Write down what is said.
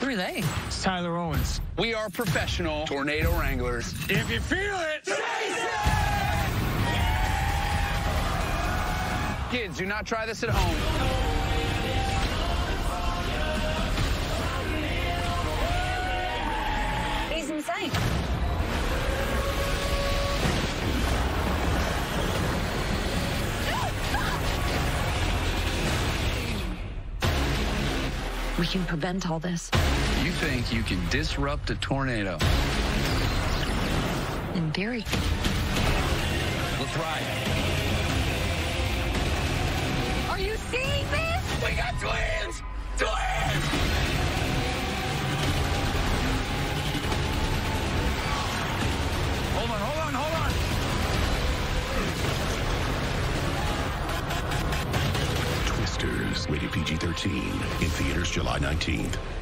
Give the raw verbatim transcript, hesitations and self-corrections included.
Who are they? It's Tyler Owens. We are professional tornado wranglers. If you feel it, chase it! Kids, do not try this at home. He's insane. We can prevent all this. You think you can disrupt a tornado? In theory. Let's ride. Are you seeing this? We got twins! Twins! Hold on, hold on, hold on. Twisters, rated P G thirteen. In theaters July nineteenth.